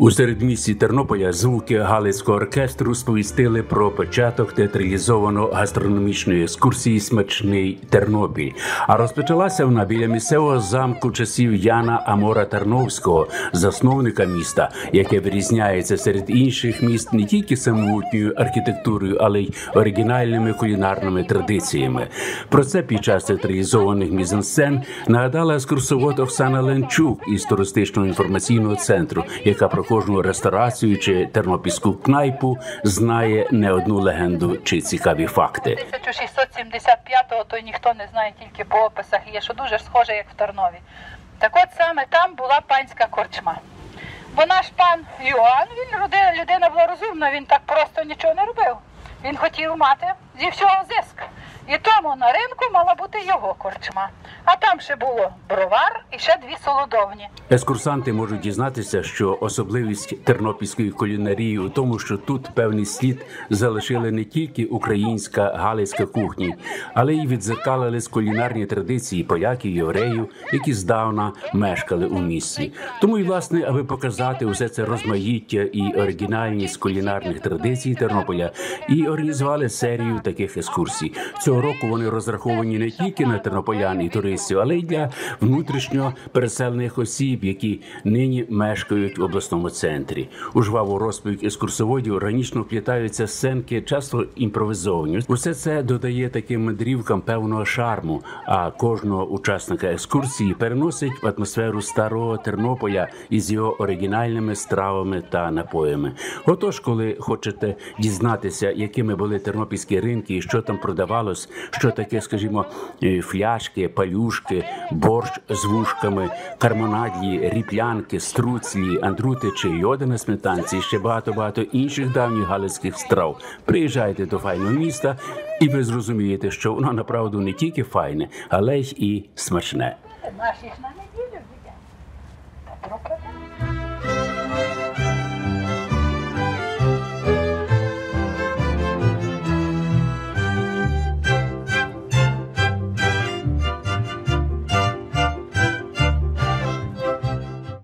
У середмісті Тернополя звуки Галицького оркестру сповістили про початок театралізованої гастрономічної екскурсії «Смачний Тернопіль». А розпочалася вона біля місцевого замку часів Яна Амора Тарновського, засновника міста, яке вирізняється серед інших міст не тільки самобутньою архітектурою, але й оригінальними кулінарними традиціями. Про це під час театралізованих мізансцен нагадала екскурсовод Оксана Ленчук із туристичного інформаційного центру, яка про кожну ресторацію чи тернопільську кнайпу знає не одну легенду чи цікаві факти. 1675-го то ніхто не знає, тільки по описах є, що дуже схоже, як в Тарнові. Так от саме там була панська корчма. Бо наш пан Йоанн, людина була розумна, він так просто нічого не робив. Він хотів мати зі всього зиск. І тому на ринку мала бути його корчма. А там ще було бровар і ще дві солодовні. Екскурсанти можуть дізнатися, що особливість тернопільської кулінарії у тому, що тут певний слід залишили не тільки українська галицька кухня, але й відзеркалили з кулінарні традиції поляків, євреїв, які здавна мешкали у місті. Тому і, власне, аби показати усе це розмаїття і оригінальність кулінарних традицій Тернополя, і організували серію таких екскурсій. Цього року вони розраховані не тільки на тернополян і туристів, але й для внутрішньо переселених осіб, які нині мешкають в обласному центрі. У жваву розповідь екскурсоводів органічно вплітаються сценки, часто імпровізовані. Усе це додає таким мандрівкам певного шарму, а кожного учасника екскурсії переносить в атмосферу старого Тернополя із його оригінальними стравами та напоями. Отож, коли хочете дізнатися, якими були тернопільські ринки і що там продавалось, що таке, скажімо, фляшки, палюшки, борщ з вушками, кармонадлі, ріплянки, струцлі, андрути чи йода на сметанці, і ще багато-багато інших давніх галицьких страв. Приїжджайте до файного міста, і ви зрозумієте, що воно направду не тільки файне, але й і смачне. Наші ж на неділю,